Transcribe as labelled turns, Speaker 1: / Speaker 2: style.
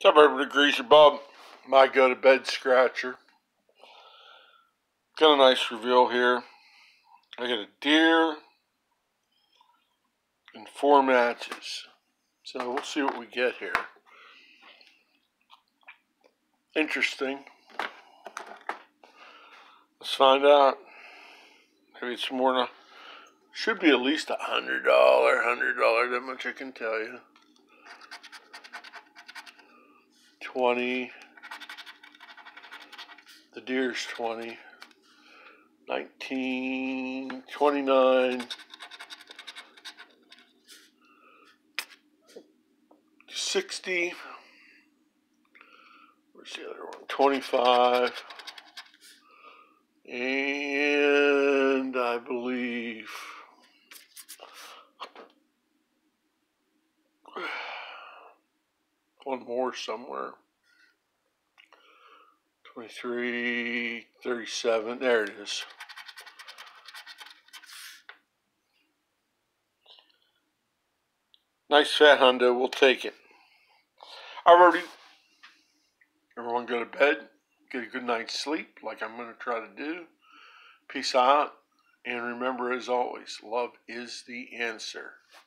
Speaker 1: What's up, everybody? Greasy Bob, my go-to-bed scratcher. Got a nice reveal here. I got a deer and 4 matches. So we'll see what we get here. Interesting. Let's find out. Maybe it's more than should be at least $100. That much I can tell you. 20. The deer's 20. 19. 29. 60. Where's the other one? 25. And I believe one more somewhere. 23, 37. There it is. Nice fat hundo. We'll take it. Alrighty. Everyone go to bed. Get a good night's sleep like I'm going to try to do. Peace out. And remember, as always, love is the answer.